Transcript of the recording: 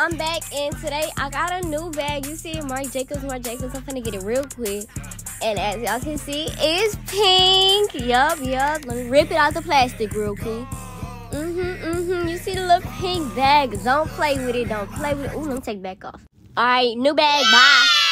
I'm back, and today I got a new bag. You see it, Marc Jacobs. I'm finna get it real quick. And as y'all can see, it's pink. Yup. Let me rip it out the plastic real quick. You see the little pink bag. Don't play with it. Ooh, let me take it back off. Alright, new bag. Bye.